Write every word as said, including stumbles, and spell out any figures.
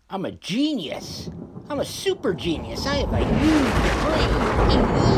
I'm a genius. I'm a super genius. I have a huge brain.